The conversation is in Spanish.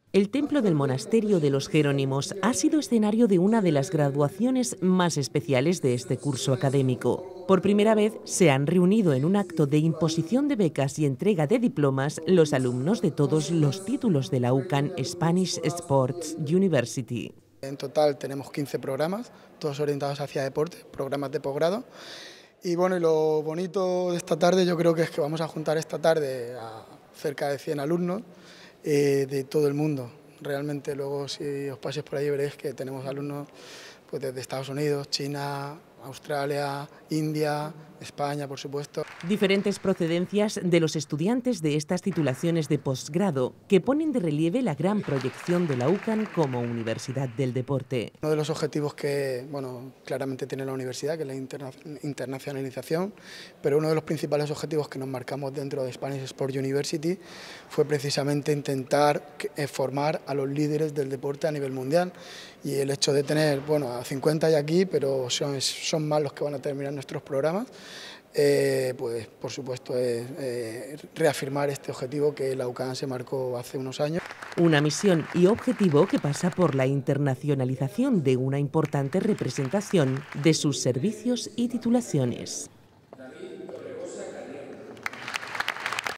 El templo del monasterio de los Jerónimos ha sido escenario de una de las graduaciones más especiales de este curso académico. Por primera vez se han reunido en un acto de imposición de becas y entrega de diplomas los alumnos de todos los títulos de la UCAN Spanish Sports University. En total tenemos 15 programas, todos orientados hacia deporte, programas de posgrado. Y bueno, y lo bonito de esta tarde yo creo que es que vamos a juntar esta tarde a cerca de 100 alumnos de todo el mundo. Realmente luego si os paséis por ahí veréis que tenemos alumnos pues, desde Estados Unidos, China, Australia, India, España, por supuesto. Diferentes procedencias de los estudiantes de estas titulaciones de posgrado que ponen de relieve la gran proyección de la UCAN como Universidad del Deporte. Uno de los objetivos que claramente tiene la universidad, que es la internacionalización, pero uno de los principales objetivos que nos marcamos dentro de Spanish Sport University fue precisamente intentar formar a los líderes del deporte a nivel mundial. Y el hecho de tener, a 50 hay aquí, pero son más los que van a terminar nuestros programas, pues por supuesto es reafirmar este objetivo que la UCAN se marcó hace unos años. Una misión y objetivo que pasa por la internacionalización de una importante representación de sus servicios y titulaciones.